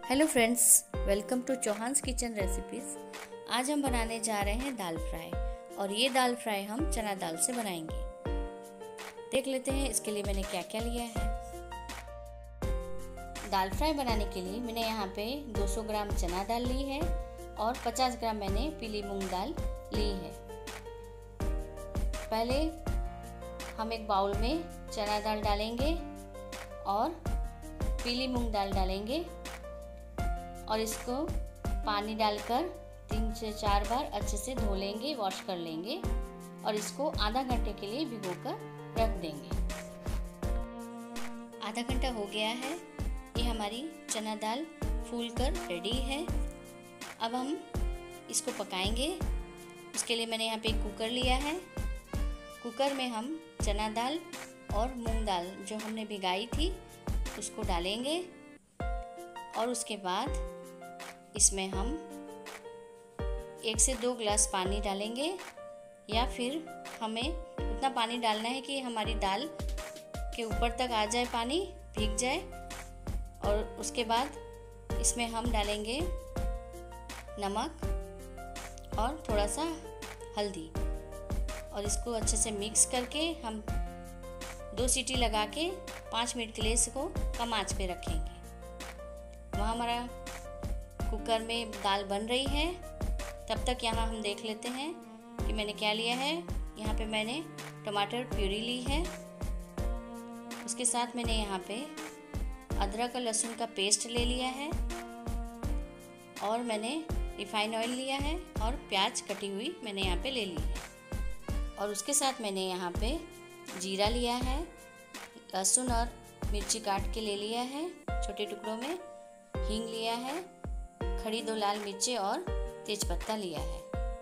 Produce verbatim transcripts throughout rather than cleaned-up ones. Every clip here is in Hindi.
Hello friends, welcome to Chauhan's kitchen recipes. आज हम बनाने जा रहे हैं दाल फ्राई, और ये दाल फ्राई हम चना दाल से बनाएंगे। देख लेते हैं इसके लिए मैंने क्या क्या लिया है। दाल फ्राई बनाने के लिए मैंने यहाँ पे दो सौ ग्राम चना दाल ली है और पचास ग्राम मैंने पीली मूंग दाल ली है। पहले हम एक बाउल में चना दाल डालेंगे और पीली मूंग दाल डालेंगे और इसको पानी डालकर तीन से चार बार अच्छे से धो लेंगे, वॉश कर लेंगे और इसको आधा घंटे के लिए भिगोकर रख देंगे। आधा घंटा हो गया है, ये हमारी चना दाल फूलकर रेडी है। अब हम इसको पकाएंगे। उसके लिए मैंने यहाँ पे एक कुकर लिया है। कुकर में हम चना दाल और मूंग दाल जो हमने भिगाई थी उसको डालेंगे और उसके बाद इसमें हम एक से दो गिलास पानी डालेंगे, या फिर हमें उतना पानी डालना है कि हमारी दाल के ऊपर तक आ जाए, पानी भीग जाए। और उसके बाद इसमें हम डालेंगे नमक और थोड़ा सा हल्दी और इसको अच्छे से मिक्स करके हम दो सीटी लगा के पाँच मिनट के लिए इसको कम आंच पे रखेंगे। वहाँ हमारा कुकर में दाल बन रही है। तब तक यहाँ हम देख लेते हैं कि मैंने क्या लिया है। यहाँ पे मैंने टमाटर प्यूरी ली है। उसके साथ मैंने यहाँ पे अदरक और लहसुन का पेस्ट ले लिया है और मैंने रिफाइन ऑयल लिया है और प्याज कटी हुई मैंने यहाँ पे ले ली है। और उसके साथ मैंने यहाँ पे जीरा लिया है, लहसुन और मिर्ची काट के ले लिया है छोटे टुकड़ों में, हींग लिया है, खड़ी दो लाल मिर्चें और तेजपत्ता लिया है।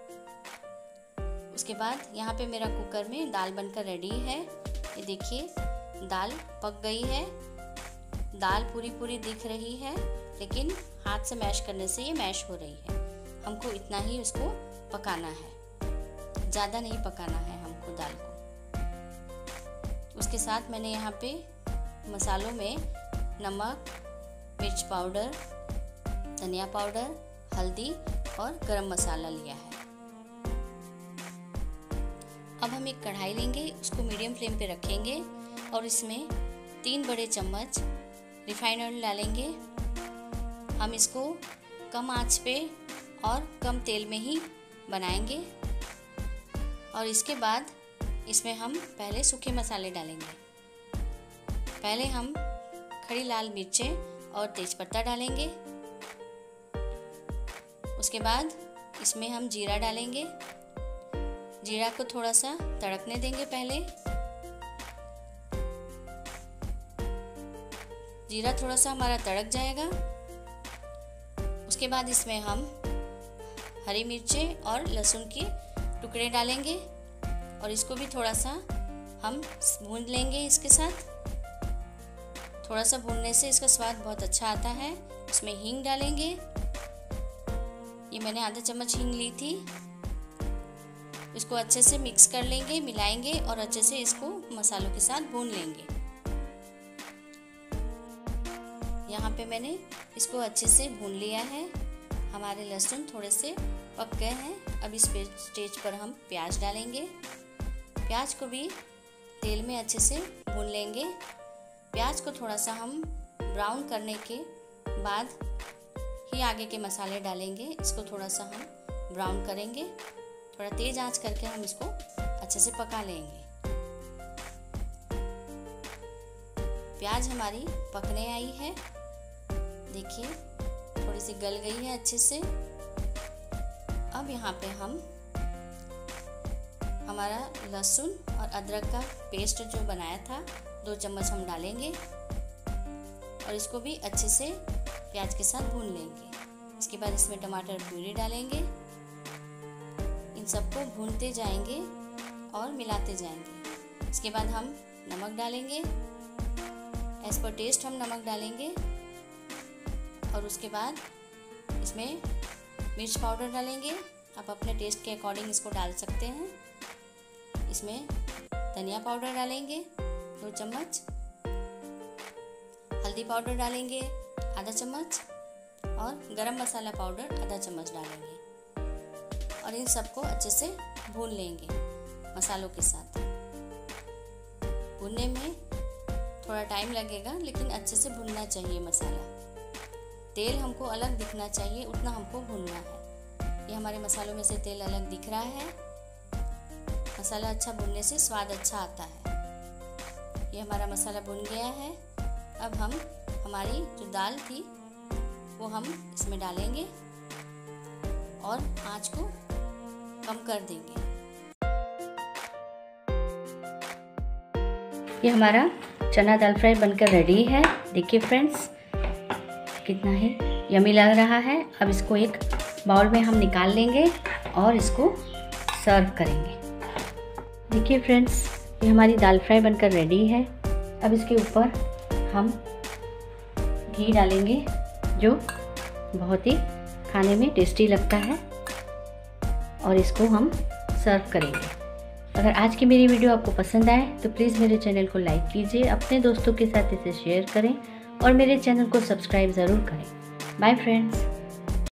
उसके बाद यहाँ पे मेरा कुकर में दाल बनकर रेडी है। ये देखिए दाल पक गई है। दाल पूरी पूरी दिख रही है, लेकिन हाथ से मैश करने से ये मैश हो रही है। हमको इतना ही उसको पकाना है, ज़्यादा नहीं पकाना है हमको दाल को। उसके साथ मैंने यहाँ पे मसालों में नमक, मिर्च पाउडर, धनिया पाउडर, हल्दी और गरम मसाला लिया है। अब हम एक कढ़ाई लेंगे, उसको मीडियम फ्लेम पे रखेंगे और इसमें तीन बड़े चम्मच रिफाइंड ऑयल डालेंगे। हम इसको कम आंच पे और कम तेल में ही बनाएंगे। और इसके बाद इसमें हम पहले सूखे मसाले डालेंगे। पहले हम खड़ी लाल मिर्चें और तेजपत्ता डालेंगे। उसके बाद इसमें हम जीरा डालेंगे। जीरा को थोड़ा सा तड़कने देंगे। पहले जीरा थोड़ा सा हमारा तड़क जाएगा। उसके बाद इसमें हम हरी मिर्चें और लहसुन के टुकड़े डालेंगे और इसको भी थोड़ा सा हम भून लेंगे। इसके साथ थोड़ा सा भूनने से इसका स्वाद बहुत अच्छा आता है। इसमें हींग डालेंगे। ये मैंने आधा चम्मच हींग ली थी। इसको अच्छे से मिक्स कर लेंगे, मिलाएंगे और अच्छे से इसको मसालों के साथ भून लेंगे। यहाँ पे मैंने इसको अच्छे से भून लिया है। हमारे लहसुन थोड़े से पक गए हैं। अब इस स्टेज पर हम प्याज डालेंगे। प्याज को भी तेल में अच्छे से भून लेंगे। प्याज को थोड़ा सा हम ब्राउन करने के बाद ही आगे के मसाले डालेंगे। इसको थोड़ा सा हम ब्राउन करेंगे। थोड़ा तेज आंच करके हम इसको अच्छे से पका लेंगे। प्याज हमारी पकने आई है। देखिए थोड़ी सी गल गई है अच्छे से। अब यहाँ पे हम हमारा लहसुन और अदरक का पेस्ट जो बनाया था दो चम्मच हम डालेंगे और इसको भी अच्छे से प्याज के साथ भून लेंगे। इसके बाद इसमें टमाटर प्यूरी डालेंगे। इन सबको भूनते जाएंगे और मिलाते जाएंगे। इसके बाद हम नमक डालेंगे। एज पर टेस्ट हम नमक डालेंगे। और उसके बाद इसमें मिर्च पाउडर डालेंगे। आप अपने टेस्ट के अकॉर्डिंग इसको डाल सकते हैं। इसमें धनिया पाउडर डालेंगे दो चम्मच, हल्दी पाउडर डालेंगे आधा चम्मच, और गरम मसाला पाउडर आधा चम्मच डालेंगे और इन सबको अच्छे से भून लेंगे मसालों के साथ। भूनने में थोड़ा टाइम लगेगा, लेकिन अच्छे से भुनना चाहिए मसाला। तेल हमको अलग दिखना चाहिए, उतना हमको भूनना है। ये हमारे मसालों में से तेल अलग दिख रहा है। मसाला अच्छा भुनने से स्वाद अच्छा आता है। ये हमारा मसाला भुन गया है। अब हम हमारी जो दाल थी वो हम इसमें डालेंगे और आंच को कम कर देंगे। ये हमारा चना दाल फ्राई बनकर रेडी है। देखिए फ्रेंड्स, कितना ही यमी लग रहा है। अब इसको एक बाउल में हम निकाल लेंगे और इसको सर्व करेंगे। देखिए फ्रेंड्स, ये हमारी दाल फ्राई बनकर रेडी है। अब इसके ऊपर हम घी डालेंगे, जो बहुत ही खाने में टेस्टी लगता है, और इसको हम सर्व करेंगे। अगर आज की मेरी वीडियो आपको पसंद आए तो प्लीज़ मेरे चैनल को लाइक कीजिए, अपने दोस्तों के साथ इसे शेयर करें और मेरे चैनल को सब्सक्राइब ज़रूर करें। Bye friends.